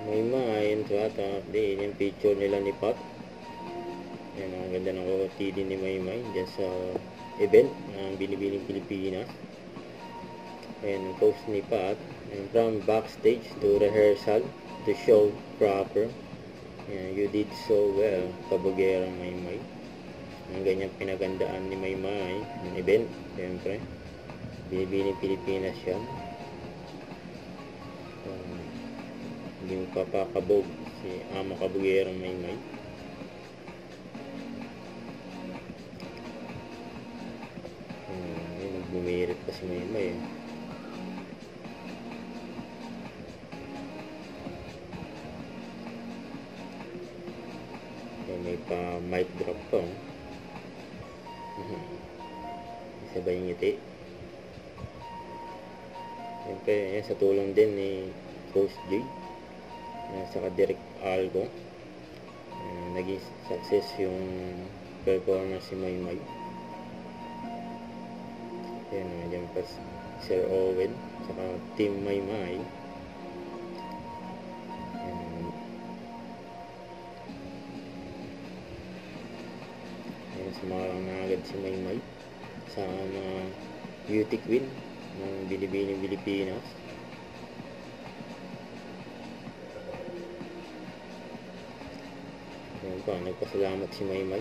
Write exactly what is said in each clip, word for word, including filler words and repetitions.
May main sa update yung picture nila ni Pat. Yan, ang ganda ng O T D ni Maymay dyan sa event ng Binibining Pilipinas. And post ni Pat, and from backstage to rehearsal to show proper. Yan, you did so well, Kabugerang Maymay. Ang ganyang pinagandaan ni Maymay ng event, siyempre. Binibining Pilipinas yan. Um, hindi mo papakabog si Ama Kabugerang Maymay. Bumirit pa si Maymay eh. May, may pa mic drop to. Isa ba yung ngiti? Siyempre, yan, sa tulong din ni Coach J uh, saka Direk Algo, uh, naging success yung performance si Maymay. Yan, nandiyan pa Sir Owen saka Team Maymay. Yan, yan, sumarang na agad si Maymay sa mga beauty queen ng Binibining Pilipinas. Yan pa, nagpasalamat si Maymay.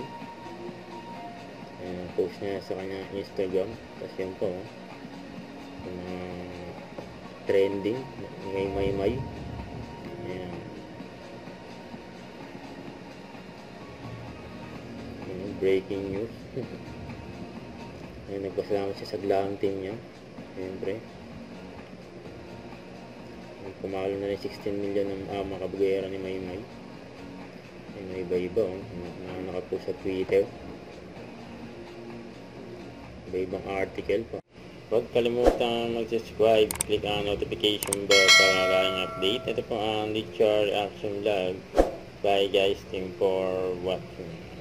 Uh, post niya sa kanya Instagram. Tapos yan po yung mga uh, trending ngay Maymay. Ayan. Ayan, breaking news. Ayan, nagpasalamat siya sa glang team niya, siyempre. Pumalo na rin sixteen million ng Ama Kabugera ni Maymay. Ayan, iba-iba oh, na nakapost sa Twitter. Ibang article po. Huwag kalimutan mag-subscribe, click ang notification bell para magaling update. Ito po ang Lichar Reaction Vlog. Bye guys, thank you for watching.